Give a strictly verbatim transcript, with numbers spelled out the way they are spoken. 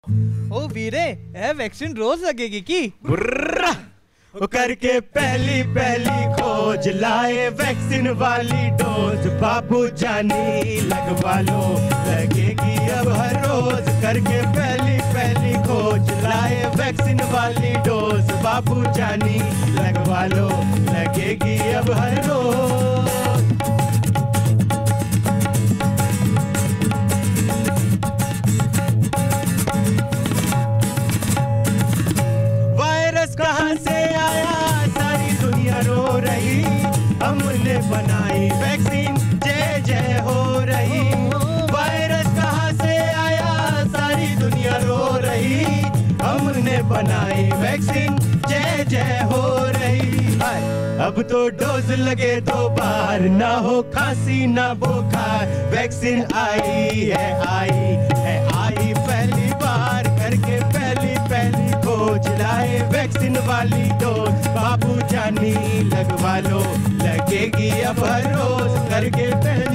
ओ वीरे, ए vaccine रोज लगेगी की? वो करके पहली पहली खोज लाए वैक्सीन वाली डोज, बाबू जानी लगवा लो लगेगी अब हर रोज। करके पहली पहली खोज लाए वैक्सीन वाली डोज, बाबू जानी लगवा लो लगेगी अब हर रोज। वायरस कहाँ से आया सारी दुनिया रो रही, हमने बनाई वैक्सीन जय जय हो रही। वायरस कहाँ से आया सारी दुनिया रो रही, हमने बनाई वैक्सीन जय जय हो रही। अब तो डोज लगे दो बार, ना हो खांसी ना बुखार, वैक्सीन आई है आई है आई पहली बार। करके पहली पहली खोज लाए वैक्सीन वाली डोज, बाबू जानी लगवा लो लगेगी अब हर रोज। करके पहली